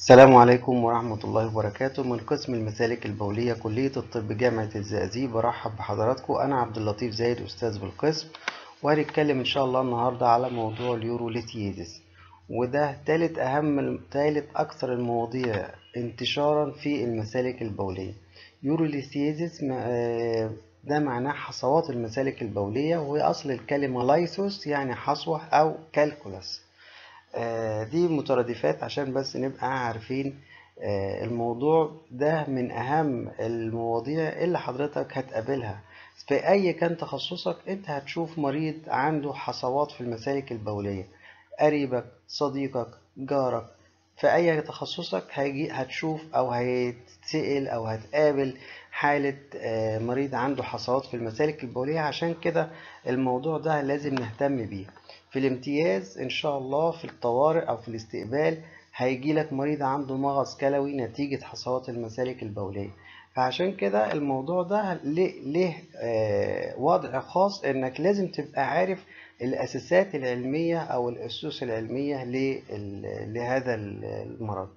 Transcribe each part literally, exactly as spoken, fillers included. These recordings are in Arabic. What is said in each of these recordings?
السلام عليكم ورحمة الله وبركاته. من قسم المسالك البولية كلية الطب جامعة الزقازيق، برحب بحضراتكم. أنا عبد اللطيف زايد، أستاذ بالقسم، وهنتكلم إن شاء الله النهاردة على موضوع اليوروليثيزيس، وده تالت أهم تالت أكثر المواضيع انتشارا في المسالك البولية. يوروليثيزيس ده معناه حصوات المسالك البولية، وهي أصل الكلمة لايثوس يعني حصوة أو كالكولاس. دي مترادفات عشان بس نبقى عارفين. الموضوع ده من أهم المواضيع اللي حضرتك هتقابلها في أي كان تخصصك. أنت هتشوف مريض عنده حصوات في المسالك البولية، قريبك، صديقك، جارك، في أي تخصصك هيجي هتشوف أو هيتسأل أو هتقابل حالة مريض عنده حصوات في المسالك البولية. عشان كده الموضوع ده لازم نهتم بيه. في الامتياز إن شاء الله في الطوارئ أو في الاستقبال هيجي لك مريض عنده مغص كلوي نتيجة حصوات المسالك البولية. فعشان كده الموضوع ده له وضع خاص، إنك لازم تبقى عارف الأساسات العلمية أو الأسس العلمية لهذا المرض.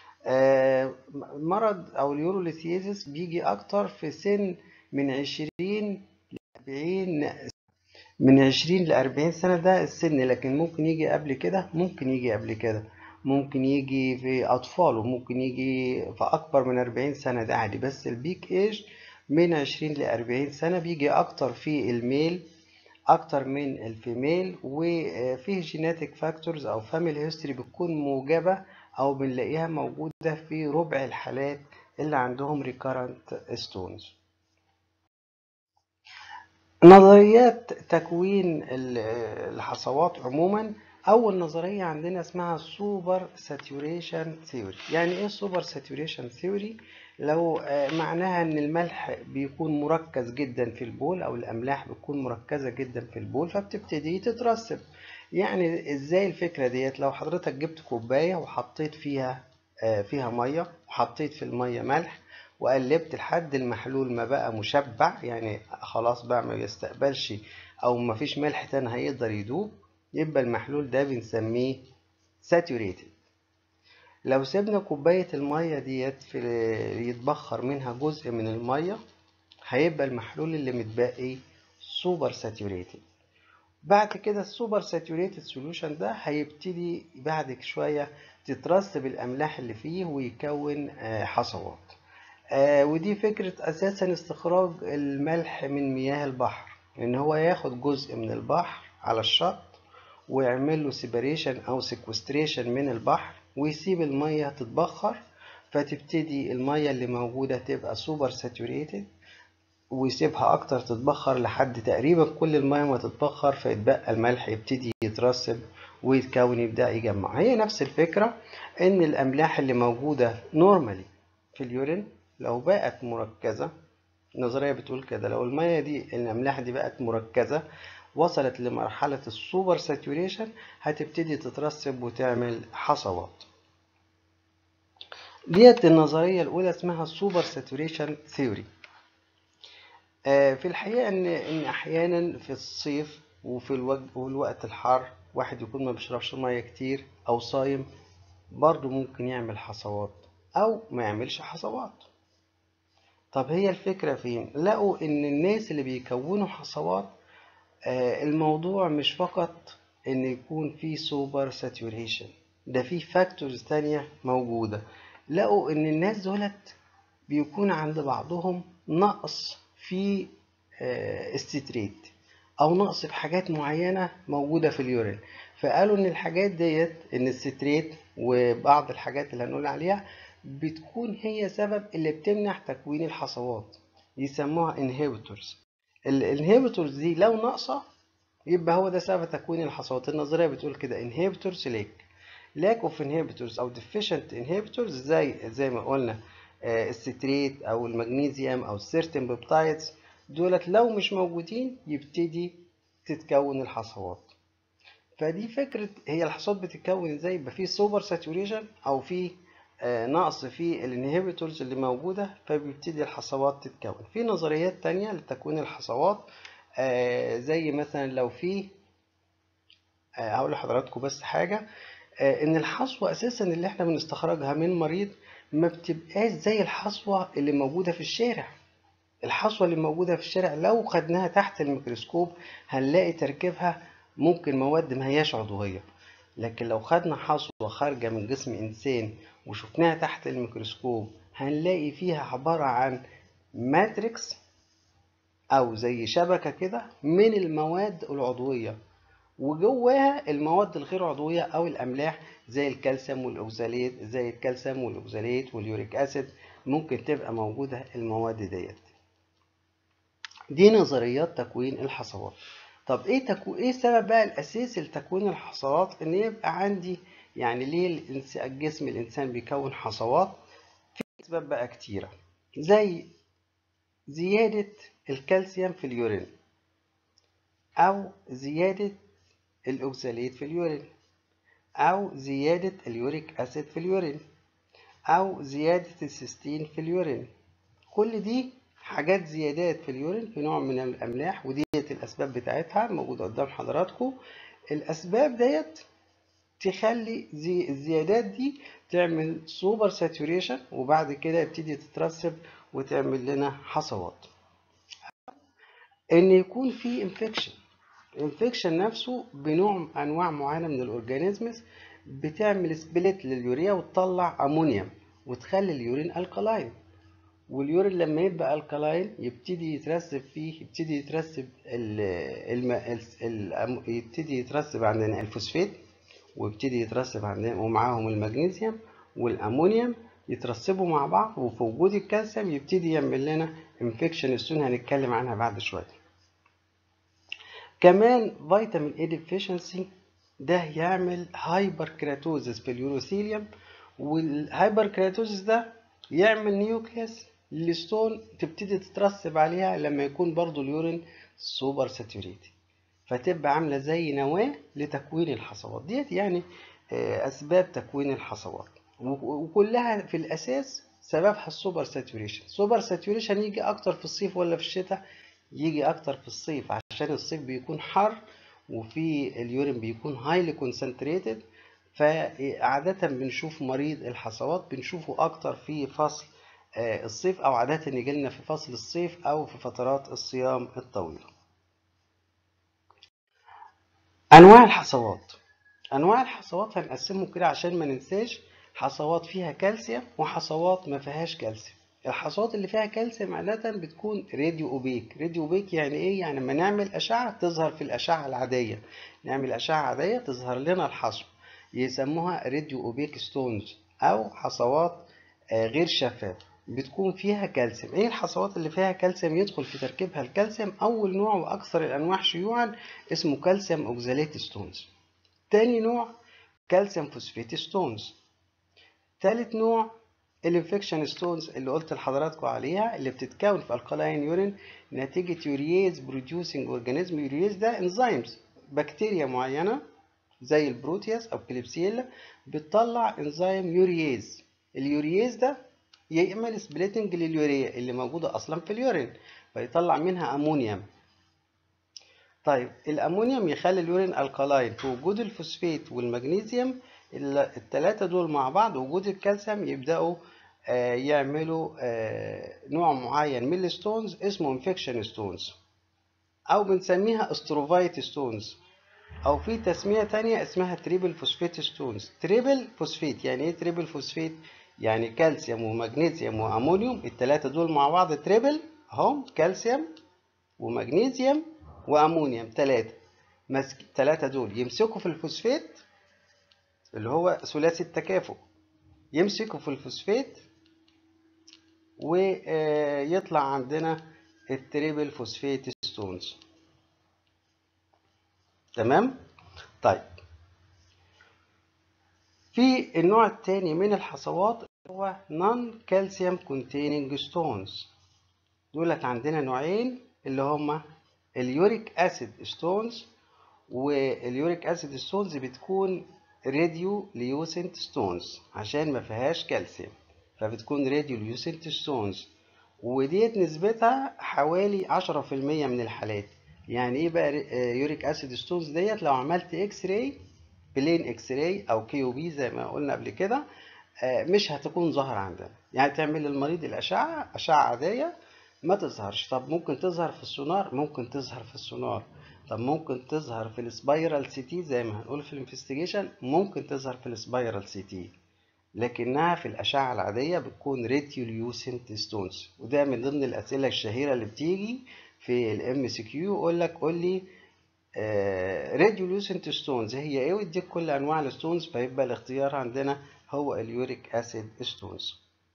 المرض أو اليوروليثيزيس بيجي أكتر في سن من عشرين لأربعين من عشرين لأربعين سنة، ده السن. لكن ممكن يجي قبل كده، ممكن يجي قبل كده ممكن يجي في أطفال، وممكن يجي في أكبر من أربعين سنة، ده عادي. بس البيك إيج من عشرين لأربعين سنة، بيجي أكتر في الميل أكتر من الفيميل، وفيه جيناتيك فاكتورز أو فاميلي هيستوري بتكون موجبة أو بنلاقيها موجودة في ربع الحالات اللي عندهم ريكارنت ستونز. نظريات تكوين الحصوات عموما، اول نظريه عندنا اسمها سوبر ساتوريشن ثيوري. يعني ايه سوبر ساتوريشن ثيوري؟ لو معناها ان الملح بيكون مركز جدا في البول، او الاملاح بتكون مركزه جدا في البول فبتبتدي تترسب. يعني ازاي الفكره ديت؟ لو حضرتك جبت كوبايه وحطيت فيها فيها ميه، وحطيت في الميه ملح، وقلبت لحد المحلول ما بقى مشبع، يعني خلاص بقى ما يستقبلش او ما فيش ملح تاني هيقدر يدوب، يبقى المحلول ده بنسميه ساتوريتد. لو سيبنا كوباية المية ديت في يتبخر منها جزء من المية، هيبقى المحلول اللي متبقي سوبر ساتوريتد. بعد كده السوبر ساتوريتد سوليوشن ده هيبتدي بعد شوية تترسب الأملاح اللي فيه ويكون حصوات. آه ودي فكرة أساسا استخراج الملح من مياه البحر، إن هو ياخد جزء من البحر على الشط ويعمل له سيبريشن أو سيكوستريشن من البحر، ويسيب المية تتبخر، فتبتدي المية اللي موجودة تبقى سوبر ساتوريتد، ويسيبها أكتر تتبخر لحد تقريبا كل المية ما تتبخر، فيتبقى الملح يبتدي يترسب ويتكون يبدأ يجمع. هي نفس الفكرة، إن الأملاح اللي موجودة نورمالي في اليورين لو بقت مركزة، النظرية بتقول كده، لو المية دي الأملاح دي بقت مركزة وصلت لمرحلة السوبر ساتوريشن، هتبتدي تترسب وتعمل حصوات. ديت النظرية الأولى اسمها السوبر ساتوريشن ثيوري. في الحقيقة إن إن أحيانا في الصيف وفي الوقت الحار واحد يكون ما بيشربش مية كتير أو صايم، برضه ممكن يعمل حصوات أو ما يعملش حصوات. طب هي الفكرة فين؟ لقوا إن الناس اللي بيكونوا حصوات الموضوع مش فقط إن يكون في سوبر ساتوريشن، ده في فاكتورز تانية موجودة. لقوا إن الناس دولت بيكون عند بعضهم نقص في استريت او نقص في حاجات معينة موجودة في اليورين، فقالوا ان الحاجات ديت، ان الستريت وبعض الحاجات اللي هنقول عليها بتكون هي سبب اللي بتمنع تكوين الحصوات، يسموها انهيبيتورز. الانهيبيتورز دي لو ناقصة يبقى هو ده سبب تكوين الحصوات. النظرية بتقول كده انهيبيتورز ليك lack of inhibitors او deficient inhibitors، زي زي ما قلنا الستريت او المغنيسيوم او السيرتين بيبتايدز، دولت لو مش موجودين يبتدي تتكون الحصوات. فدي فكرة، هي الحصوات بتتكون ازاي؟ يبقى في سوبر ساتوريشن او في نقص في الانهبيتورز اللي موجودة، فبيبتدي الحصوات تتكون. في نظريات تانية لتكوين الحصوات، زي مثلا لو في هقول لحضراتكم بس حاجة، آه، ان الحصوة اساسا اللي احنا بنستخرجها من مريض ما بتبقاش زي الحصوة اللي موجودة في الشارع. الحصوة اللي موجودة في الشارع لو خدناها تحت الميكروسكوب هنلاقي تركيبها ممكن مواد ما هياش عضوية، لكن لو خدنا حصوة خارجة من جسم إنسان وشفناها تحت الميكروسكوب هنلاقي فيها عبارة عن ماتريكس أو زي شبكة كده من المواد العضوية، وجواها المواد الغير عضوية أو الأملاح زي الكالسيوم والأوكزاليت زي الكالسيوم والأوكزاليت واليوريك أسيد، ممكن تبقى موجودة المواد ديت. دي نظريات تكوين الحصوات. طب ايه تكو... ايه السبب بقى الاساسي لتكوين الحصوات؟ ان يبقى عندي يعني ليه الإنس... الجسم الانسان بيكون حصوات؟ في اسباب بقى كتيره، زي زياده الكالسيوم في اليورين، او زياده الاوكساليت في اليورين، او زياده اليوريك اسيد في اليورين، او زياده السيستين في اليورين. كل دي حاجات زيادات في اليورين في نوع من الاملاح، وديت الاسباب بتاعتها موجوده قدام حضراتكم. الاسباب ديت تخلي زي الزيادات دي تعمل سوبر ساتوريشن، وبعد كده يبتدي تترسب وتعمل لنا حصوات. ان يكون في انفكشن، الانفكشن نفسه بنوع انواع معينه من الاورجانيزمز بتعمل سبليت لليوريا وتطلع امونيوم وتخلي اليورين الكلاين، واليورين لما يبقى الكلاين يبتدي يترسب فيه يبتدي يترسب ال الم... ال... ال... يبتدي يترسب عندنا الفوسفات، ويبتدي يترسب عندنا ومعاهم المغنيسيوم والامونيوم يترسبوا مع بعض، وفي وجود الكالسيوم يبتدي يعمل لنا انفكشن السون هنتكلم عنها بعد شويه. كمان فيتامين اي ديفيشنسي ده يعمل هايبر كيراتوزيس في اليوروثيليوم، والهايبر كيراتوزيس ده يعمل نيوكليس للستون تبتدي تترسب عليها لما يكون برضو اليورين سوبر ساتوريتي، فتبقى عاملة زي نواة لتكوين الحصوات ديت. يعني أسباب تكوين الحصوات وكلها في الأساس سببها السوبر ساتوريشن. سوبر ساتوريشن يجي أكتر في الصيف ولا في الشتاء؟ يجي أكتر في الصيف، عشان الصيف بيكون حر وفي اليورين بيكون هايلي كونسنتريتد، فعادة بنشوف مريض الحصوات بنشوفه أكتر في فصل الصيف، أو عادة يجي لنا في فصل الصيف أو في فترات الصيام الطويلة. أنواع الحصوات، أنواع الحصوات هنقسمه كده عشان ما ننساش، حصوات فيها كالسيوم وحصوات ما فيهاش كالسيوم. الحصوات اللي فيها كالسيوم عادة بتكون راديو أوبيك. راديو أوبيك يعني إيه؟ يعني لما نعمل أشعة تظهر في الأشعة العادية، نعمل أشعة عادية تظهر لنا الحصو، يسموها راديو أوبيك ستونز أو حصوات غير شفافة بتكون فيها كالسيوم. ايه الحصوات اللي فيها كالسيوم يدخل في تركيبها الكالسيوم؟ اول نوع واكثر الانواع شيوعا اسمه كالسيوم اوكزاليت ستونز. تاني نوع كالسيوم فوسفيت ستونز. تالت نوع الانفكشن ستونز اللي قلت لحضراتكم عليها، اللي بتتكون في الكالاين يورين نتيجة يورياز بروديوسنج اورجانيزم. يورياز ده انزيمز بكتيريا معينة زي البروتياس او كليبسيلا بتطلع انزيم يورياز. اليورياز ده يعمل سبليتنج لليوريا اللي موجودة اصلا في اليورين فيطلع منها امونيوم. طيب الامونيوم يخلي اليورين الكالاين في وجود الفوسفات والمغنيسيوم الثلاثه دول مع بعض وجود الكالسيوم يبداوا يعملوا نوع معين من الستونز اسمه انفكشن ستونز، او بنسميها استروفايت ستونز، او في تسميه تانية اسمها تريبل فوسفيت ستونز. تريبل فوسفيت يعني ايه؟ تريبل فوسفيت يعني كالسيوم ومغنيسيوم وامونيوم الثلاثه دول مع بعض تريبل اهم، كالسيوم ومغنيسيوم وامونيوم ثلاثه مسك ثلاثه دول يمسكوا في الفوسفات اللي هو ثلاثي التكافؤ، يمسكوا في الفوسفات ويطلع عندنا التريبل فوسفات ستونز. تمام؟ طيب في النوع الثاني من الحصوات هو نون كالسيوم كونتيننج ستونز. دولت عندنا نوعين اللي هما اليوريك اسيد ستونز، واليوريك اسيد ستونز بتكون راديو ليوسنت ستونز عشان ما فيهاش كالسيوم فبتكون راديو ليوسنت ستونز، وديت نسبتها حوالي عشرة في المية من الحالات. يعني ايه بقى يوريك اسيد ستونز ديت؟ لو عملت اكس راي بلين اكس راي او كي او بي زي ما قلنا قبل كده مش هتكون ظاهرة عندنا. يعني تعمل للمريض الأشعة أشعة عادية ما تظهرش. طب ممكن تظهر في السونار؟ ممكن تظهر في السونار. طب ممكن تظهر في السبايرال سي تي زي ما هنقول في الانفستيجيشن؟ ممكن تظهر في السبايرال سي تي، لكنها في الأشعة العادية بتكون راديوليوسنت ستونز. وده من ضمن الأسئلة الشهيرة اللي بتيجي في الام سي كيو، يقول لك قول لي راديوليوسنت ستونز هي ايه، ويديك كل انواع الستونز، فيبقى الاختيار عندنا هو اليوريك اسيد ستونز.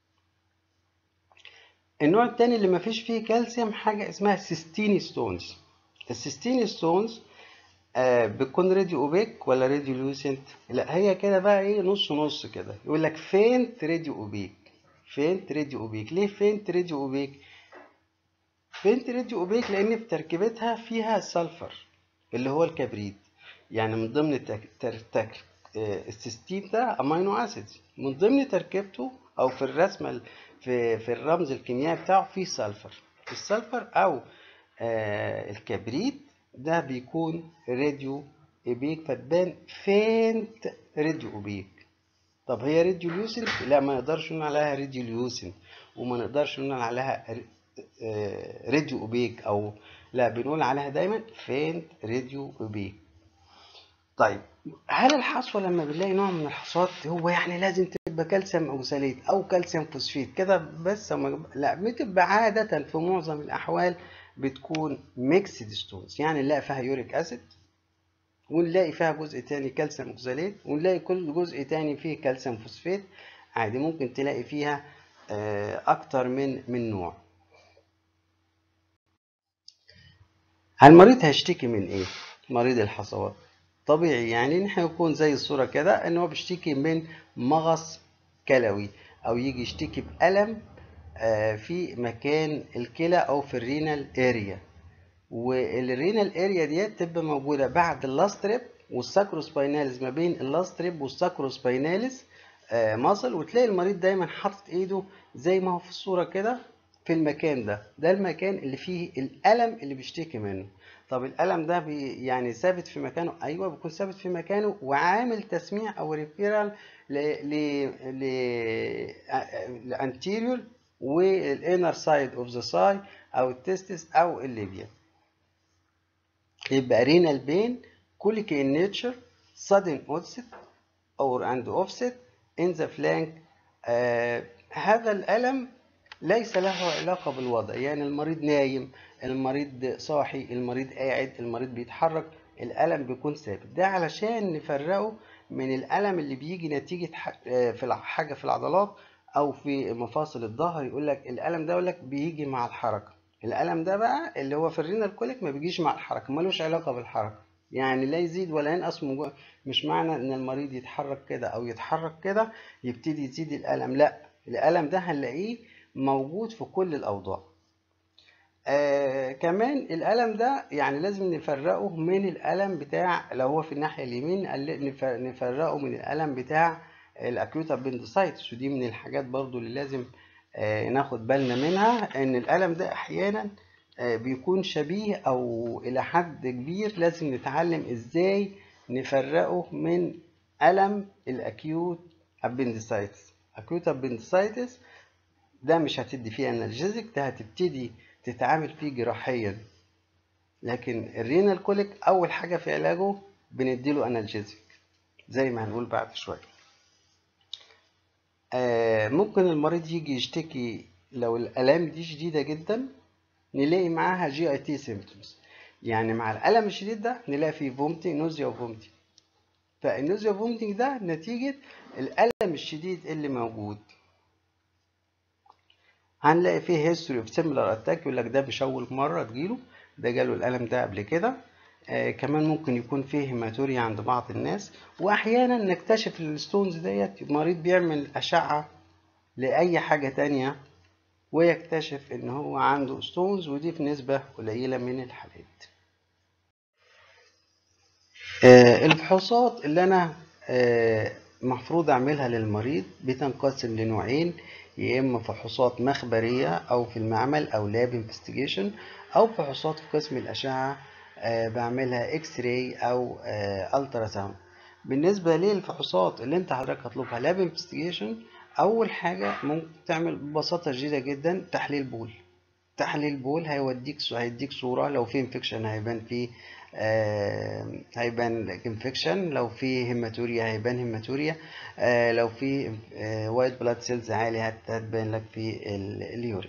النوع الثاني اللي مفيش فيه كالسيوم حاجه اسمها سيستيني ستونز. السيستيني ستونز آه بتكون راديو اوبيك ولا راديوليوسنت؟ لا، هي كده بقى ايه، نص نص كده. يقول لك فينت راديو اوبيك. فينت راديو اوبيك. ليه فينت راديو اوبيك؟ فينت راديو اوبيك لان في تركيبتها فيها سلفر اللي هو الكبريت. يعني من ضمن تك... تر... تك... السيستين ده امينو اسيد، من ضمن تركيبته او في الرسمه في في الرمز الكيميائي بتاعه فيه سلفر. السلفر او آه الكبريت ده بيكون راديو اوبيك، فتبان فينت راديو اوبيك. طب هي راديوليوسنت؟ لا، ما نقدرش نقول عليها راديوليوسنت، وما نقدرش نقول عليها راديو اوبيك، او لا، بنقول عليها دايما فينت راديو اوبيك. طيب هل الحصوه لما بنلاقي نوع من الحصوات هو يعني لازم تبقى كالسيوم اوكساليت او كالسيوم فوسفيت كده بس؟ لا، بتبقى عاده في معظم الاحوال بتكون ميكسد ستونز. يعني نلاقي فيها يوريك اسيد، ونلاقي فيها جزء تاني كالسيوم اوكساليت، ونلاقي كل جزء تاني فيه كالسيوم فوسفيت. عادي ممكن تلاقي فيها اكتر من من نوع. المريض هيشتكي من ايه؟ مريض الحصوات طبيعي يعني نحن يكون زي الصورة كده ان هو بيشتكي من مغص كلوي، او يجي يشتكي بألم في مكان الكلى او في الرينال اريا. والرينال اريا ديت تبقى موجودة بعد اللاستريب والساكروسبايناليس، ما بين اللاستريب والساكروسبايناليس ماسل. وتلاقي المريض دايما حاطط ايده زي ما هو في الصورة كده في المكان ده. ده المكان اللي فيه الألم اللي بيشتكي منه. طب الألم ده بي يعني ثابت في مكانه؟ أيوه بيكون ثابت في مكانه، وعامل تسميع أو ريفيرال ل ل ل الانتيريور والانر سايد اوف ذا ساي أو التستس أو الليبيا. يبقى رينال بين colic in nature, sudden onset or and offset in the flank. آه هذا الألم ليس له علاقة بالوضع، يعني المريض نايم، المريض صاحي، المريض قاعد، المريض بيتحرك، الألم بيكون ثابت. ده علشان نفرقه من الألم اللي بيجي نتيجة في حاجة في العضلات أو في مفاصل الظهر. يقول لك الألم ده يقول لك بيجي مع الحركة. الألم ده بقى اللي هو في الرينال كوليك ما بيجيش مع الحركة، ملوش علاقة بالحركة، يعني لا يزيد ولا ينقص. مش معنى ان المريض يتحرك كده او يتحرك كده يبتدي يزيد الألم، لا، الألم ده هنلاقيه موجود في كل الأوضاع. آه كمان الألم ده يعني لازم نفرقه من الألم بتاع، لو هو في الناحية اليمين نفرقه من الألم بتاع الأكيوت أبندسايتس. ودي من الحاجات برضو اللي لازم آه ناخد بالنا منها، ان الألم ده أحيانا آه بيكون شبيه أو إلى حد كبير لازم نتعلم إزاي نفرقه من ألم الأكيوت أبندسايتس. أكيوت أبندسايتس ده مش هتدي فيه انالجيزك، ده هتبتدي تتعامل فيه جراحيا. لكن الرينال كوليك اول حاجه في علاجه بنديله انالجيزك زي ما هنقول بعد شويه. آه ممكن المريض يجي يشتكي لو الالام دي شديده جدا نلاقي معاها جي اي تي سيمبتومز. يعني مع الالم الشديد ده نلاقي فيه فومتنج، نوزيا وفومتنج. فالنوزيا وفومتنج ده نتيجه الالم الشديد اللي موجود. هنلاقي فيه هيستوري اوف سيميلار اتاك، يقول لك ده مش اول مره تجيله، ده جاله الالم ده قبل كده. آه كمان ممكن يكون فيه هيماتوريا عند بعض الناس. واحيانا نكتشف الستونز ديت مريض بيعمل اشعه لاي حاجه تانية ويكتشف ان هو عنده ستونز، ودي في نسبه قليله من الحالات. آه الفحوصات اللي انا آه مفروض اعملها للمريض بتنقسم لنوعين، يا اما فحوصات مخبريه او في المعمل او لاب انفستيجيشن، او فحوصات في قسم الاشعه أه بعملها اكس راي او أه الترا ساوند. بالنسبة للفحوصات اللي انت حضرتك هتطلبها لاب انفستيجيشن، اول حاجة ممكن تعمل ببساطة شديدة جدا تحليل بول. تحليل بول هيوديك هيديك صورة، لو في انفكشن هيبان فيه آه هيبان انفكشن، لو في هيماتوريا هيبان هيماتوريا، آه لو في آه وايت بلاد سيلز عالي هتبان لك في اليورين.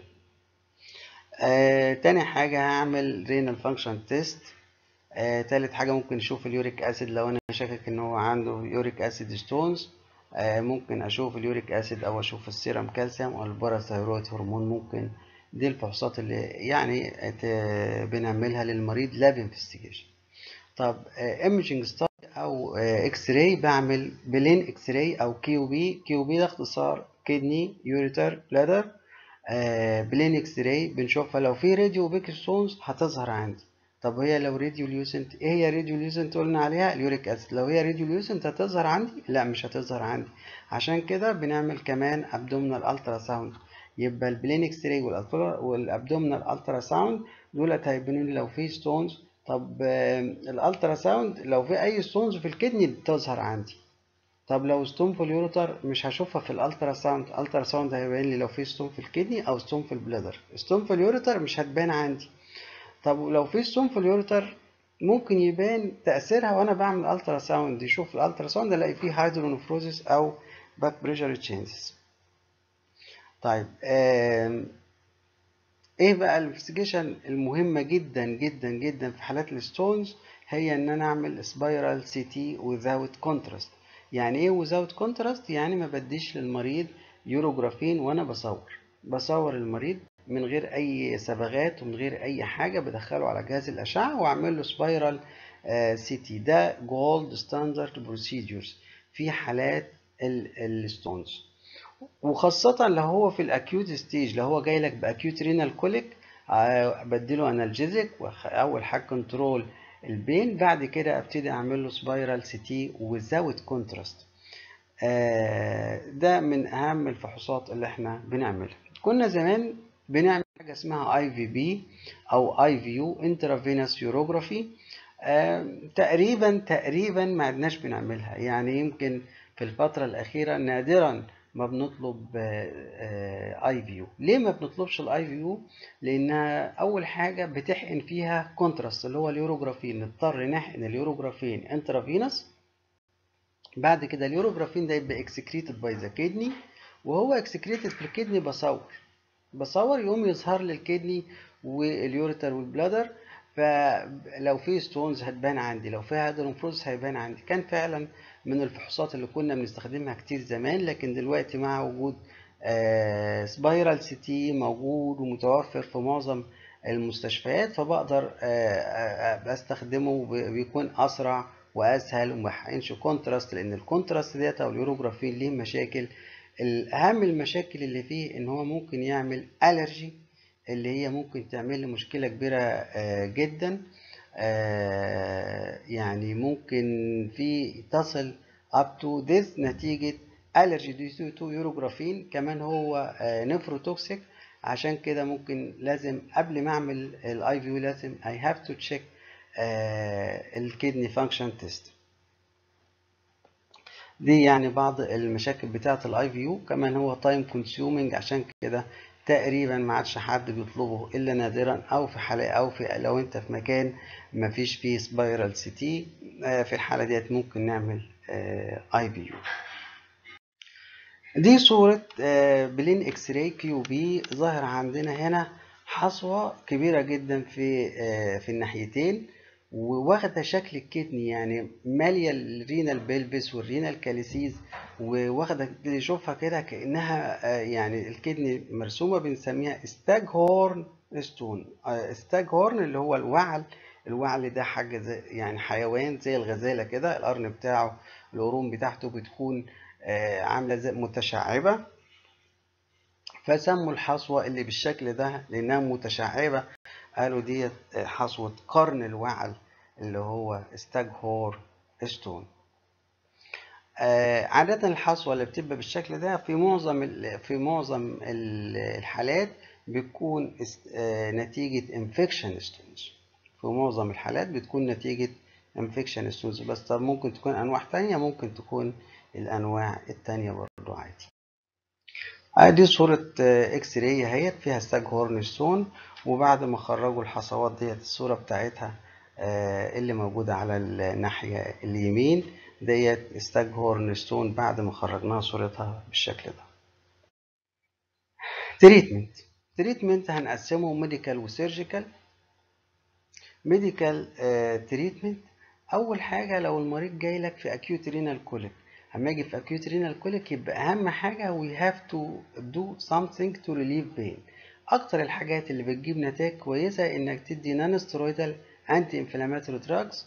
آه تاني حاجة هعمل رينال فانكشن تيست. آه تالت حاجة ممكن اشوف اليوريك اسيد لو انا شاكك ان هو عنده يوريك اسيد ستونز. آه ممكن اشوف اليوريك اسيد او اشوف السيرم كالسيوم او الباراثايرويد هرمون. ممكن دي الفحوصات اللي يعني بنعملها للمريض لاب انفستيجيشن. طب ايمجنج ستادي او اكس راي، بعمل بلين اكس راي او كيو بي. كيو بي ده اختصار كدني يوريتر بلادر. بلين اكس راي بنشوفها لو في راديو بيك ستونز هتظهر عندي. طب هي لو راديو ليوسنت، ايه هي راديو ليوسنت قلنا عليها؟ اليوريك اسيد. لو هي راديو ليوسنت هتظهر عندي؟ لا مش هتظهر عندي. عشان كده بنعمل كمان ابدومينال الترا ساوند. يبقى البلين اكس راي والابدومينال الترا ساوند دولت هيبينوا لي لو في ستونز. طب الالترا ساوند لو في اي ستونز في الكدني بتظهر عندي. طب لو ستون في اليوريتر مش هشوفها في الالترا ساوند. الالترا ساوند هيبين لي لو في ستون في الكدني او ستون في البلادر. ستون في اليوريتر مش هتبان عندي. طب لو في ستون في اليوريتر ممكن يبان تأثيرها وانا بعمل الترا ساوند. يشوف الالترا ساوند الاقي فيه هيدرونفروزيس او باك بريشر تشينجز. طيب آه ايه بقى الانفستيجيشن المهمه جدا جدا جدا في حالات الستونز؟ هي ان انا اعمل سبايرال سي تي without كونتراست. يعني ايه without كونتراست؟ يعني ما بديش للمريض يوروجرافين وانا بصور. بصور المريض من غير اي صبغات ومن غير اي حاجه، بدخله على جهاز الاشعه واعمل له سبايرال سي تي. ده جولد ستاندرد بروسيدورز في حالات الستونز، وخاصة لو هو في الاكيوت ستيج. لو هو جاي لك باكيوت رينال كوليك بديله انالجيزك، اول حاجة كنترول البين، بعد كده ابتدي اعمل له سبايرال سي تي وزاوت كونتراست. ده من اهم الفحوصات اللي احنا بنعملها. كنا زمان بنعمل حاجة اسمها اي في بي او اي في يو انترافينوس يوروجرافي. تقريبا تقريبا ما عدناش بنعملها. يعني يمكن في الفترة الأخيرة نادرا ما بنطلب اي في يو. ليه ما بنطلبش الاي في يو؟ لانها اول حاجة بتحقن فيها كونتراست اللي هو اليوروجرافين. نضطر نحقن اليوروجرافين انترافينوس، بعد كده اليوروجرافين ده يبقى اكسكريتد باي ذا كيدني، وهو اكسكريتد في الكدني بصور بصور يقوم يظهر لي الكدني واليوريتر والبلادر. فلو في ستونز هتبان عندي، لو في هيدرونفروز هيبان عندي. كان فعلا من الفحوصات اللي كنا بنستخدمها كتير زمان، لكن دلوقتي مع وجود آه سبايرال سي تي موجود ومتوفر في معظم المستشفيات، فبقدر آه بستخدمه وبيكون اسرع واسهل وما بحقنش كونتراست، لان الكونتراست ديت او اليوروجرافين ليه مشاكل. الاهم المشاكل اللي فيه ان هو ممكن يعمل الرجي، اللي هي ممكن تعمل لي مشكله كبيره جدا. يعني ممكن في تصل up to death نتيجه الرجي دي تو يوروجرافين. كمان هو نفروتوكسيك، عشان كده ممكن لازم قبل ما اعمل الاي في يو لازم I have to check الكدني فانكشن تيست. دي يعني بعض المشاكل بتاعة الاي في يو. كمان هو تايم كونسيومينج، عشان كده تقريبا ما عادش حد بيطلبه الا نادرا، او في حالة او في لو انت في مكان ما فيش فيه سبايرال سي تي، في الحالة ديت ممكن نعمل اي في يو. دي صورة بلين اكس راي كيو بي. ظاهر عندنا هنا حصوة كبيرة جدا في في الناحيتين، وواخدة شكل الكدني، يعني مالية الرينال بيلفيس والرينال كاليسيز، وواخدة اللي يشوفها كده كأنها يعني الكدني مرسومة. بنسميها ستاج هورن ستون. ستاج هورن اللي هو الوعل. الوعل ده حاجة زي يعني حيوان زي الغزالة كده، القرن بتاعه القرون بتاعته بتكون عاملة زي متشعبة، فسموا الحصوة اللي بالشكل ده لأنها متشعبة، قالوا دي حصوة قرن الوعل اللي هو ستاج هور ستون. عادة الحصوة اللي بتبقى بالشكل ده في معظم في معظم الحالات بتكون نتيجة انفكشن ستونز. في معظم الحالات بتكون نتيجة انفكشن ستونز بس. طب ممكن تكون انواع تانية، ممكن تكون الانواع التانية برضو عادي. ادي صورة اكس راي اهيت فيها ستاج هورن ستون، وبعد ما خرجوا الحصوات ديت الصورة بتاعتها اللي موجودة على الناحية اليمين ديت ستاج هورن ستون بعد ما خرجناها صورتها بالشكل ده. تريتمنت تريتمنت هنقسمه ميديكال وسيرجيكال. ميديكال تريتمنت اول حاجه لو المريض جاي لك في اكيوت رينال كوليك، اما يجي في اكيوت رينال كوليك يبقى اهم حاجه we have to do something to relieve pain. اكتر الحاجات اللي بتجيب نتائج كويسه انك تدي نون ستيرويدال انتي انفلاماتوري دراجز،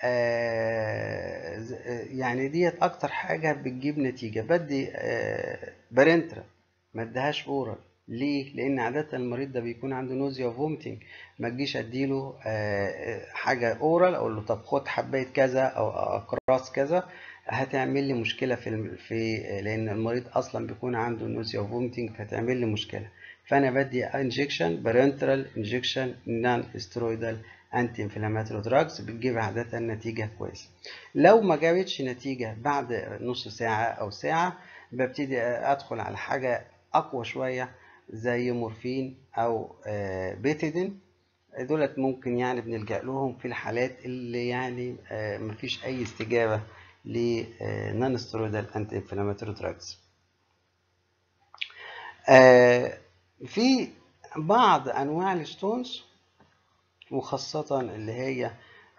يعني ديت اكتر حاجه بتجيب نتيجه. بدي آه بارنترا، ما اديهاش اورال. ليه؟ لان عاده المريض ده بيكون عنده نوزيا وفومتنج، ما تجيش اديله حاجه اورال اقول له طب خد حبايه كذا او اقراص كذا، هتعمل لي مشكله في في لان المريض اصلا بيكون عنده نوزيا وفومتنج فهتعمل لي مشكله. فانا بدي انجكشن بارنترال انجكشن نون ستيرويدال انتي انفلاماتوري دراجز بتجيب عاده نتيجه كويسه. لو ما جابتش نتيجه بعد نص ساعه او ساعه ببتدي ادخل على حاجه اقوى شويه زي مورفين او بيتيدين. دولت ممكن يعني بنلجأ لهم في الحالات اللي يعني مفيش اي استجابه لنون ستيرويدال انتي انفلاماتوري دراجز. في بعض انواع الستونز وخاصه اللي هي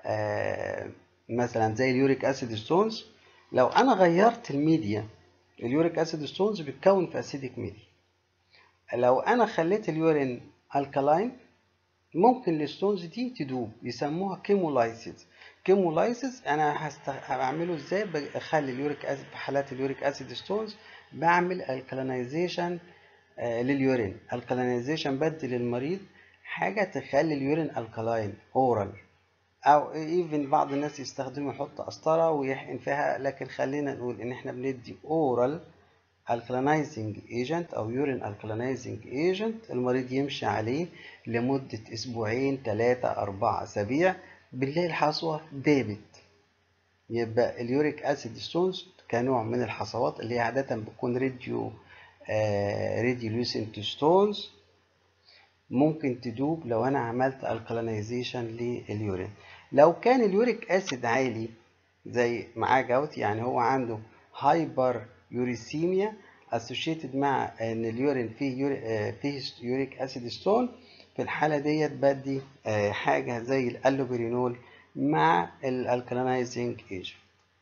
مثلا زي اليوريك اسيد ستونز، لو انا غيرت الميديا، اليوريك اسيد ستونز بتكون في اسيديك ميديا، لو انا خليت اليورين الكالاين ممكن الستونز دي تدوب، يسموها كيمولايسيس. كيمولايسيس انا هست... هعمله ازاي؟ بخلي اليوريك اسيد في حالات اليوريك اسيد ستونز بعمل الكالينايزيشن آه لليورين. الكالينايزيشن بدي للمريض حاجه تخلي اليورين الكالاين اورال، او ايفن بعض الناس يستخدموا يحط قسطره ويحقن فيها، لكن خلينا نقول ان احنا بندي اورال alkalizing agent او urine alkalizing agent المريض يمشي عليه لمدة اسبوعين ثلاثة أربعة أسابيع، بالليل الحصوة دابت. يبقى اليوريك اسيد ستونز كنوع من الحصوات اللي هي عادة بتكون راديو راديولوسنت ستونز ممكن تدوب لو انا عملت الكالينايزيشن لليورين. لو كان اليوريك اسيد عالي زي معاه جوت، يعني هو عنده هايبر يوريسيميا associated مع ان اليورين فيه يوري فيه يوريك اسيد ستون، في الحاله ديت بدي حاجه زي الالوبرينول مع الالكالينايزنج ايجنت.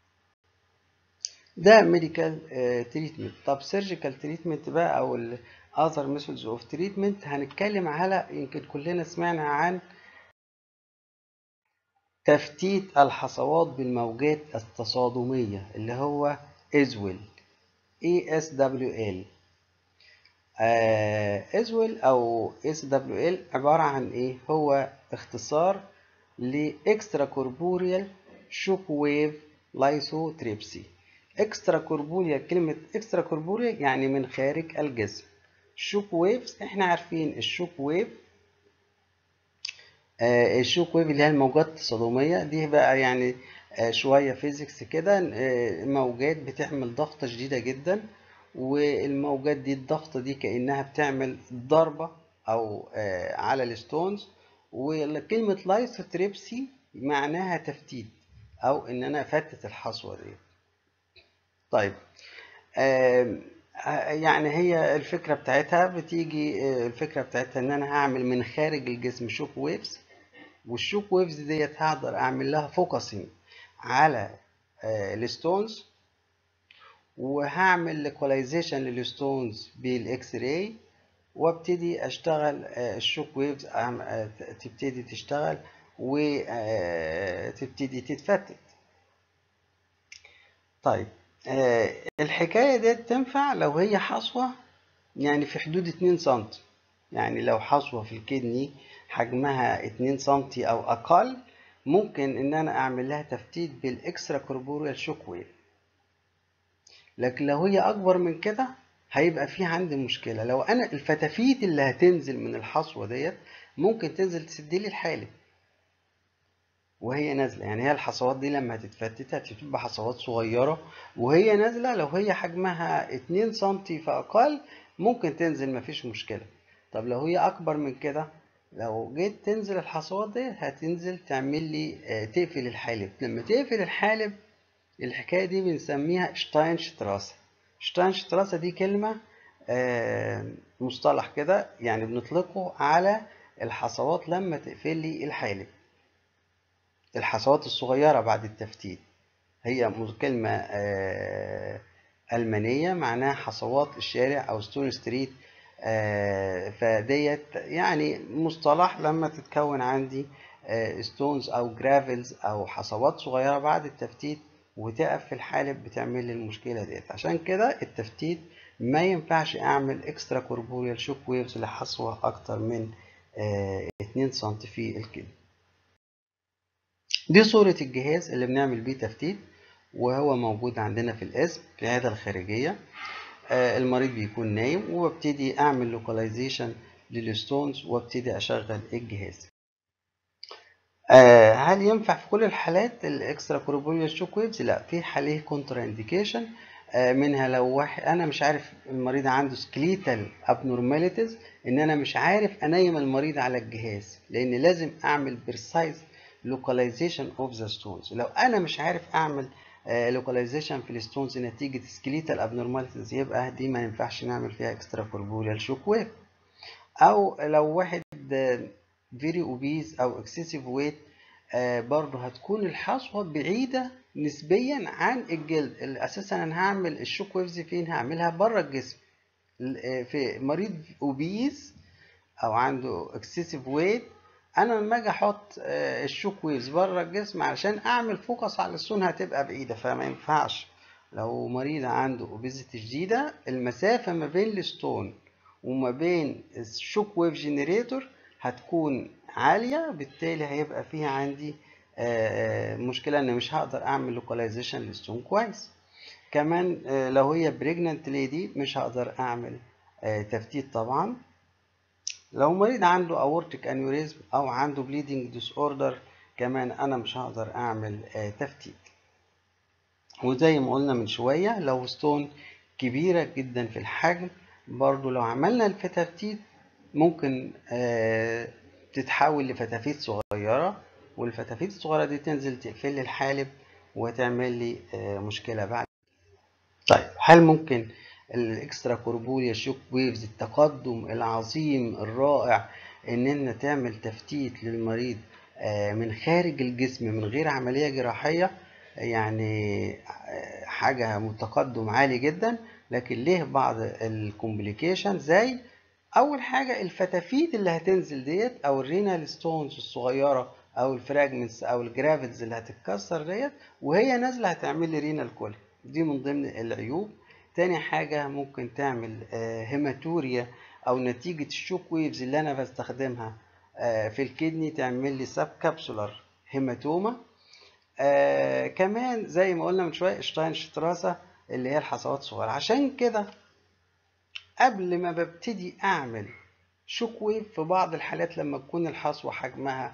ده ميديكال تريتمنت. طب سيرجيكال تريتمنت بقى او الاذر ميثودز اوف تريتمنت، هنتكلم على يمكن كلنا سمعنا عن تفتيت الحصوات بالموجات التصادميه اللي هو إزويل إي إس دبليو إل. إزويل او إس دبليو إل عباره عن ايه؟ هو اختصار لاكسترا كوربوريال شوك ويف لايسوتريبسي. اكسترا كوربوريال، كلمه اكسترا كوربوريال يعني من خارج الجسم. شوك ويفز احنا عارفين الشوك ويف، آه الشوك ويف اللي هي الموجات التصادميه دي بقى يعني آه شويه فيزيكس كده، آه موجات بتعمل ضغطه شديده جدا، والموجات دي الضغطه دي كانها بتعمل ضربه او آه على الستونز. وكلمه لايسوتريبسي معناها تفتيت او ان انا افتت الحصوه دي. طيب آه يعني هي الفكره بتاعتها بتيجي آه الفكره بتاعتها ان انا هعمل من خارج الجسم شوك ويفز، والشوك ويفز ديت هقدر اعمل لها فوكسنج على آه الستونز، وهعمل لوكاليزيشن للستونز بالاكس راي، وابتدي اشتغل آه الشوك ويفز آه تبتدي تشتغل وتبتدي تتفتت. طيب آه الحكايه دي تنفع لو هي حصوه يعني في حدود اتنين سنتي، يعني لو حصوه في الكدني حجمها اتنين سنتي او اقل ممكن ان انا اعمل لها تفتيت بالاكسترا كوربوريال شوك ويف. لكن لو هي اكبر من كده هيبقى في عندي مشكله. لو انا الفتافيت اللي هتنزل من الحصوه ديت ممكن تنزل تسد لي الحالب، وهي نازلة. يعني هي الحصوات دي لما هتتفتت هتبقى حصوات صغيرة وهي نازلة. لو هي حجمها اتنين سنتي فأقل ممكن تنزل مفيش مشكلة. طب لو هي أكبر من كده، لو جيت تنزل الحصوات دي هتنزل تعمل لي آه، تقفل الحالب. لما تقفل الحالب الحكاية دي بنسميها شتاينشتراسة. شتاينشتراسة دي كلمة آه، مصطلح كده، يعني بنطلقه على الحصوات لما تقفل لي الحالب، الحصوات الصغيرة بعد التفتيت. هي كلمة آه، ألمانية معناها حصوات الشارع أو ستون ستريت. آه، فديت يعني مصطلح لما تتكون عندي ستونز أو جرافلز أو حصوات صغيرة بعد التفتيت وتقف في الحالب بتعمل لي المشكلة ديت. عشان كده التفتيت ما ينفعش أعمل اكسترا كوربوريال شوك ويفز لحصوة أكتر من آه، اتنين سم في الكيلو. دي صورة الجهاز اللي بنعمل بيه تفتيت، وهو موجود عندنا في القسم في العيادة الخارجية. آه، المريض بيكون نايم وببتدي أعمل لوكاليزيشن للستونز وابتدي أشغل الجهاز. آه، هل ينفع في كل الحالات الاكسترا كوربوريال شوك ويفز؟ لا، في حاليه كونترا انديكيشن. منها لو واحد انا مش عارف المريض عنده سكليتال ابنورماليتيز، ان انا مش عارف انيم المريض على الجهاز، لان لازم اعمل بريسايز لوكاليزيشن اوف ذا ستونز. لو انا مش عارف اعمل لوكاليزيشن في الستونز نتيجه سكليتال ابنورماليتيز، يبقى دي ما ينفعش نعمل فيها اكسترا كوربوريال شوك ويف. او لو واحد فيري اوبيز او اكسسيف ويت، برضه هتكون الحصوه بعيده نسبيا عن الجلد. اساسا انا هعمل الشوك ويفز فين؟ هعملها بره الجسم. في مريض اوبيز او عنده اكسسيف ويت، انا لما اجي احط الشوك ويفز بره الجسم علشان اعمل فوكس على الستون هتبقى بعيده، فما ينفعش. لو مريض عنده اوبيزيتي شديده، المسافه ما بين الستون وما بين الشوك ويف جنريتور هتكون عالية، بالتالي هيبقى فيها عندي مشكلة ان مش هقدر اعمل لوكاليزيشن للستون كويس. كمان لو هي بريجننت ليدي مش هقدر اعمل تفتيت طبعا. لو مريض عنده اورتيك انيوريزم او عنده بليدنج ديس اوردر كمان انا مش هقدر اعمل تفتيت. وزي ما قلنا من شوية، لو ستون كبيرة جدا في الحجم برضو لو عملنا الفتافيت ممكن آه تتحول لفتافيت صغيرة، والفتافيت الصغيرة دي تنزل تقفل لي الحالب وتعمل لي آه مشكلة بعد. طيب، هل ممكن الاكسترا كوربوريال شوك ويفز التقدم العظيم الرائع ان انت تعمل تفتيت للمريض آه من خارج الجسم من غير عملية جراحية؟ يعني حاجة متقدم عالي جدا، لكن ليه بعض الكومبليكيشن. زي اول حاجة الفتافيت اللي هتنزل ديت او الرينال ستونز الصغيرة او الفراجمنتس او الجرافيتس اللي هتتكسر ديت وهي نازلة هتعمل لي رينال كولي، دي من ضمن العيوب. تاني حاجة ممكن تعمل هيماتوريا او نتيجة الشوك ويفز اللي انا بستخدمها في الكدني تعمل لي سب كابسولار هيماتوما. آه كمان زي ما قلنا من شويه شتاينشتراسه اللي هي الحصوات الصغيره. عشان كده قبل ما ببتدي اعمل شوك ويف في بعض الحالات لما تكون الحصوه حجمها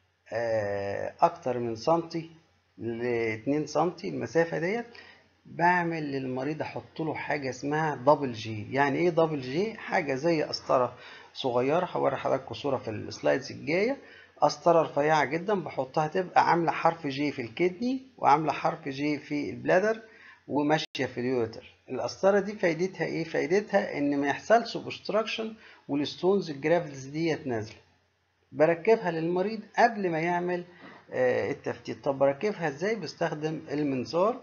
آه اكتر من سنتي ل اتنين سنتي المسافه ديت، بعمل للمريض احط له حاجه اسمها دبل جي. يعني ايه دبل جي؟ حاجه زي قسطره صغيره، هوري حضراتكم صوره في السلايدز الجايه. قسطره رفيعه جدا بحطها تبقى عامله حرف جي في الكدني وعامله حرف جي في البلادر وماشيه في اليوريتر. القسطره دي فايدتها ايه؟ فايدتها ان ما يحصلش اوبستراكشن والستونز الجرافلز ديت نازله. بركبها للمريض قبل ما يعمل آه التفتيت. طب بركبها ازاي؟ بستخدم المنظار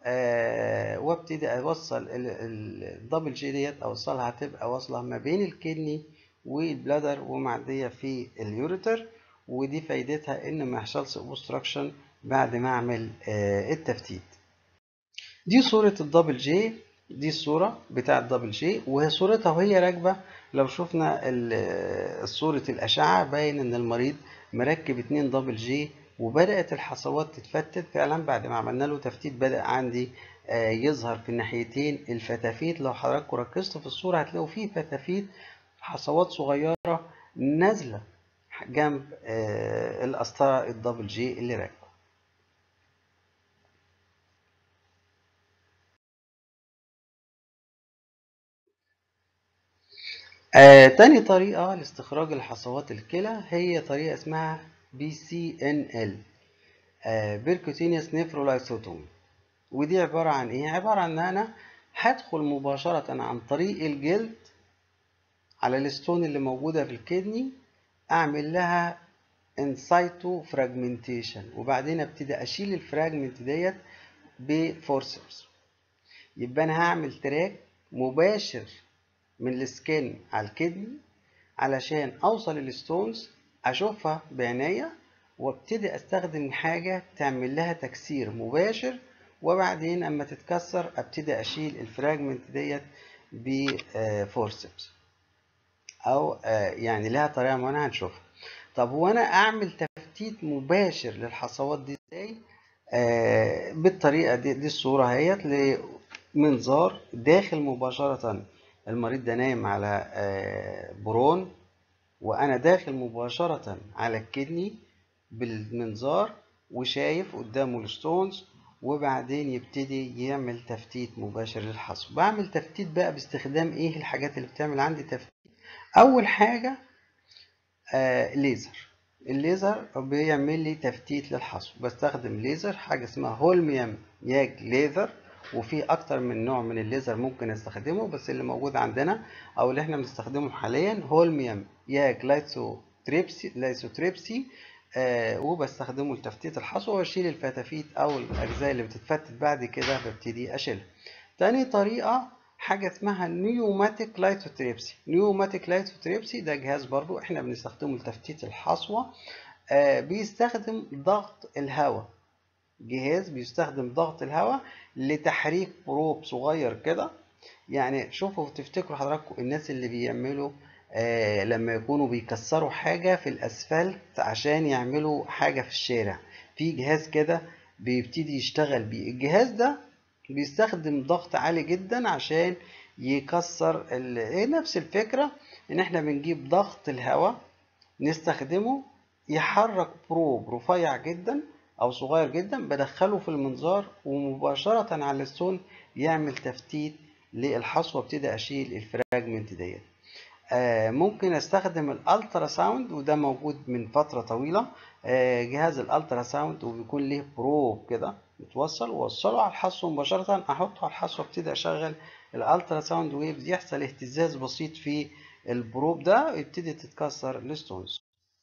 آه وابتدي اوصل الدبل جي ديت، اوصلها تبقى واصله ما بين الكدني والبلادر ومعديه في اليوريتر، ودي فايدتها ان ما يحصلش اوبستراكشن بعد ما اعمل آه التفتيت. دي صوره الدبل جي، دي الصوره بتاع الدبل جي وهي صورتها وهي راكبه. لو شفنا صوره الاشعه باين ان المريض مركب اتنين دبل جي وبدات الحصوات تتفتت فعلا. بعد ما عملنا له تفتيت بدا عندي يظهر في الناحيتين الفتافيت. لو حضراتكم ركزتوا في الصوره هتلاقوا فيه فتافيت حصوات صغيره نازله جنب آه القسطرة الدبل جي اللي راكبه. آه تاني طريقة لاستخراج الحصوات الكلى هي طريقة اسمها بي سي إن إل آه Percutaneous Nephrolysotomy. ودي عبارة عن ايه؟ عبارة عن ان انا هدخل مباشرة عن طريق الجلد على الستون اللي موجودة في الكدني، اعمل لها انسايتو فراجمنتيشن، وبعدين ابتدي اشيل الفراجمنت ديت بفورسبس. يبقى انا هعمل تراك مباشر من السكين على الكدني علشان اوصل الستونز اشوفها بعناية، وابتدي استخدم حاجة تعمل لها تكسير مباشر، وبعدين اما تتكسر ابتدي اشيل الفراجمنت ديت بفورسبس، او يعني لها طريقة معينة هنشوفها. طب وانا اعمل تفتيت مباشر للحصوات دي ازاي؟ آه بالطريقة دي. دي الصورة اهيت لمنظار داخل مباشرة. المريض ده نايم على آه برون، وانا داخل مباشرة على الكدني بالمنظار وشايف قدامه الستونز، وبعدين يبتدي يعمل تفتيت مباشر للحصو. بعمل تفتيت بقى باستخدام ايه الحاجات اللي بتعمل عندي تفتيت؟ اول حاجة آه ليزر. الليزر بيعمل لي تفتيت للحصو. بستخدم ليزر حاجة اسمها هولميوم ياج ليزر، وفي اكتر من نوع من الليزر ممكن استخدمه، بس اللي موجود عندنا او اللي احنا بنستخدمه حاليا هولميوم ياج لايسوتريبسي لايسوتريبسي آه وبستخدمه لتفتيت الحصو، واشيل الفتافيت او الاجزاء اللي بتتفتت بعد كده ببتدي اشيلها. تاني طريقة حاجة اسمها نيوماتيك لايتوتريبسي. نيوماتيك لايتوتريبسي ده جهاز برضو احنا بنستخدمه لتفتيت الحصوة. آه بيستخدم ضغط الهواء. جهاز بيستخدم ضغط الهواء لتحريك بروب صغير كده. يعني شوفوا تفتكروا حضراتكم الناس اللي بيعملوا آه لما يكونوا بيكسروا حاجة في الأسفلت عشان يعملوا حاجة في الشارع، في جهاز كده بيبتدي يشتغل بيه. الجهاز ده بيستخدم ضغط عالي جدا عشان يكسر ال... نفس الفكرة ان احنا بنجيب ضغط الهواء نستخدمه يحرك بروب رفيع جدا او صغير جدا، بدخله في المنظار ومباشرة على الستون يعمل تفتيت للحصوة. ابتدي اشيل الفراجمنت ديت. آه ممكن استخدم الالترا ساوند، وده موجود من فترة طويلة. آه جهاز الالترا ساوند وبيكون له بروب كده متوصل، ووصله على الحصوة مباشرة، احطه على الحصوة ابتدي اشغل الالترا ساوند ويفز، يحصل اهتزاز بسيط في البروب ده يبتدي تتكسر الستونز.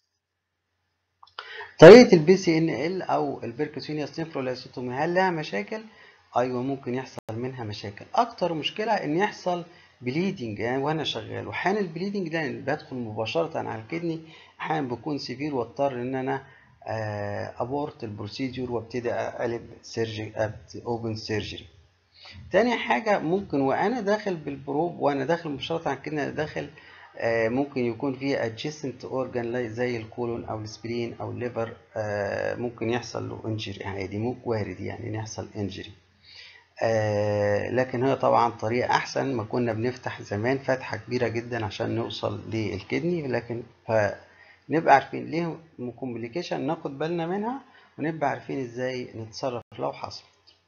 طريقة البي سي ان ال او البيركوسينيوس نيفرولايسوتومي هل لها مشاكل؟ ايوه ممكن يحصل منها مشاكل. اكتر مشكلة ان يحصل بليدنج يعني وانا شغال، وحان البليدنج ده بدخل مباشرة على الكدني، احيانا بيكون سيفير واضطر ان انا ابورت البروسيدور وابتدي اقلب سيرجري اوبن سيرجري. تاني حاجة ممكن وانا داخل بالبروب وانا داخل مباشرة على الكدني داخل آه ممكن يكون فيه adjacent organ زي الكولون او السبرين او الليفر، آه ممكن يحصل له انجري عادي، ممكن وارد يعني ان يحصل انجري. آه لكن هي طبعا طريقة احسن ما كنا بنفتح زمان فتحة كبيرة جدا عشان نوصل للكدني، لكن نبقى عارفين ليه كومبليكيشن ناخد بالنا منها، ونبقى عارفين ازاي نتصرف لو حصل.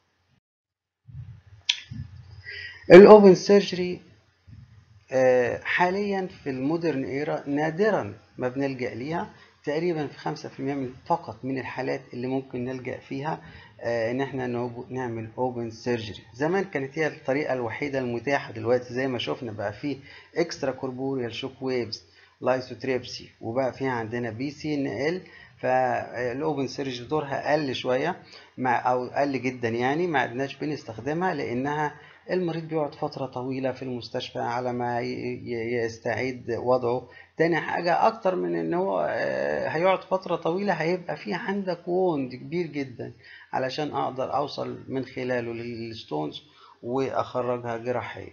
الاوبن سيرجري حاليا في المودرن ايرا نادرا ما بنلجأ ليها، تقريبا في خمسة في المية فقط من الحالات اللي ممكن نلجأ فيها ان احنا نعمل اوبن سيرجري. زمان كانت هي الطريقة الوحيدة المتاحة، دلوقتي زي ما شفنا بقى في اكسترا كوربوريال شوك ويفز لايسوتريبسي، وبقى فيها عندنا بي سي ان ال، فالاوبن سيرجري دورها قل شوية مع او قل جدا يعني، ما عدناش بنستخدمها لانها المريض بيقعد فترة طويلة في المستشفى على ما يستعيد وضعه. تاني حاجة أكتر من إن هو هيقعد فترة طويلة هيبقى في عندك ووند كبير جدا علشان أقدر أوصل من خلاله للستونز وأخرجها جراحيا.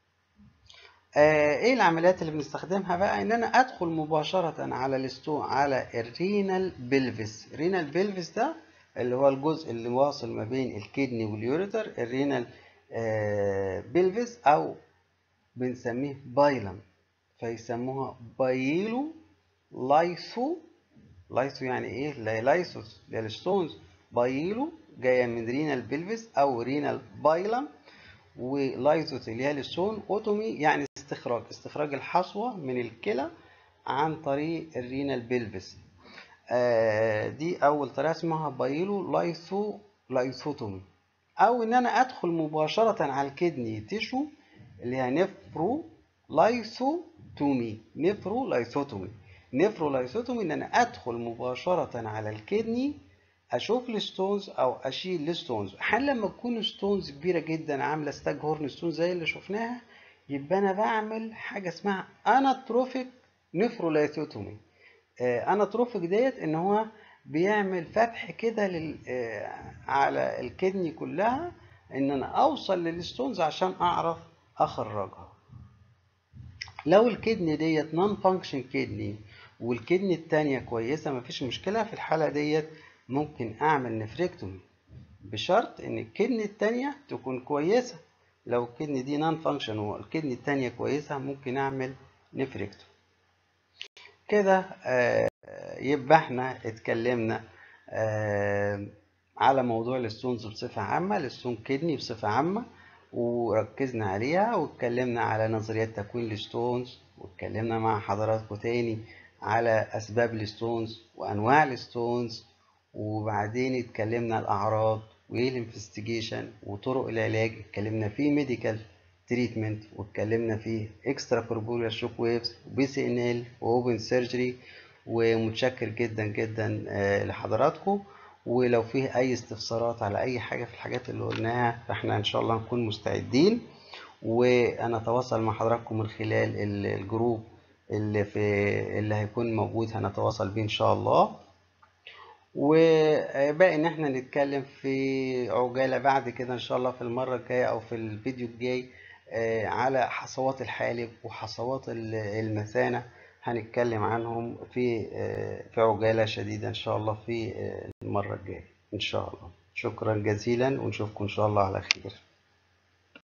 ايه العمليات اللي بنستخدمها بقى؟ ان انا ادخل مباشرة على الستون على الرينال بلفس. الرينال بلفس ده اللي هو الجزء اللي واصل ما بين الكدني واليوريتر، الرينال آه بلفس او بنسميه بايلم، فيسموها بايلو لايثو لايثو يعني ايه؟ لايثوس اللي هي الستونز. بايلو جايه من رينال بلفس او رينال بايلم، ولايثوس اللي هي الستون. اوتومي يعني استخراج، استخراج الحصوه من الكلى عن طريق الرينال بلفس. آه دي اول طريقه اسمها بايلو لايثو لايثوتومي. او ان انا ادخل مباشره على الكدني تيشو اللي هي نفرو لايثوتومي. نفرو لايثوتومي نفرو لايثوتومي ان انا ادخل مباشره على الكدني، اشوف الستونز او اشيل الستونز. احيانا لما تكون ستونز كبيره جدا عامله ستاج هورن ستون زي اللي شفناها، يبقى انا بعمل حاجه اسمها اناتروفيك نفرولايثوتومي. اناتروفيك ديت ان هو بيعمل فتح كده لل على الكدني كلها، ان انا اوصل للستونز عشان اعرف اخرجها. لو الكدني ديت نون فانكشن كدني والكدني التانية كويسة مفيش مشكلة، في الحالة ديت ممكن اعمل نفريكتومي، بشرط ان الكدني التانية تكون كويسة. لو الكدني دي نون فانكشن والكدني التانية كويسة ممكن اعمل نفريكتومي. كده آه يبقى احنا اتكلمنا آه على موضوع الستونز بصفة عامة، الستون كدني بصفة عامة، وركزنا عليها، واتكلمنا على نظريات تكوين الستونز، واتكلمنا مع حضراتكم تاني على أسباب الستونز وأنواع الستونز، وبعدين اتكلمنا على الأعراض وإيه الانفستيجيشن وطرق العلاج. اتكلمنا فيه ميديكال تريتمنت، واتكلمنا فيه اكسترا كوربوريال شوك ويفز وبي سي ان ال واوبن سيرجري. ومتشكر جدا جدا لحضراتكم، ولو فيه اي استفسارات على اي حاجه في الحاجات اللي قلناها فاحنا ان شاء الله نكون مستعدين، وانا اتواصل مع حضراتكم من خلال الجروب اللي في اللي هيكون موجود، هنتواصل بيه ان شاء الله. وباقي ان احنا نتكلم في عجاله بعد كده ان شاء الله في المره الجايه او في الفيديو الجاي على حصوات الحالب وحصوات المثانه، هنتكلم عنهم في في عجاله شديده ان شاء الله في المره الجايه ان شاء الله. شكرا جزيلا ونشوفكم ان شاء الله على خير.